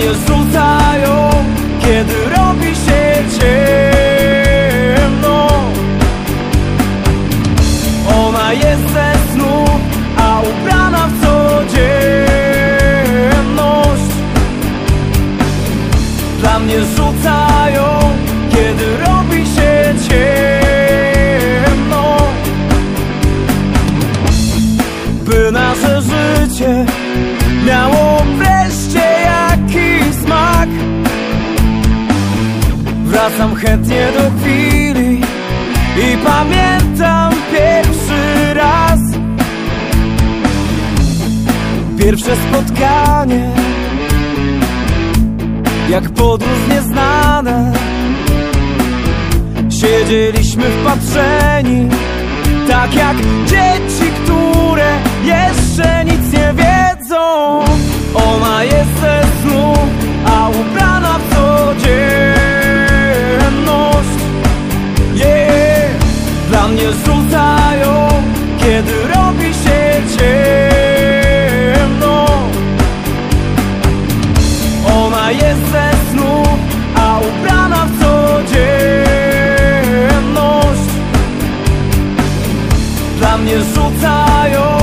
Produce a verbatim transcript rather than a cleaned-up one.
mnie rzucają, kiedy robi się ciemno. Ona jest ze snu, a ubrana w codzienność. Dla mnie rzucają, kiedy robi się ciemno. By nasze życie miało wreszcie jakiś smak, wracam chętnie do chwili i pamiętam pierwszy raz. Pierwsze spotkanie, jak podróż nieznana. Siedzieliśmy wpatrzeni, tak jak dzieci, które jeszcze nic nie wiedzą. Ona jest ze snu, a ubrana w codzienność. Yeah. Dla mnie rzucają, kiedy robi się ciemno. Ona jest ze snu, a ubrana w codzienność. Dla mnie rzucają,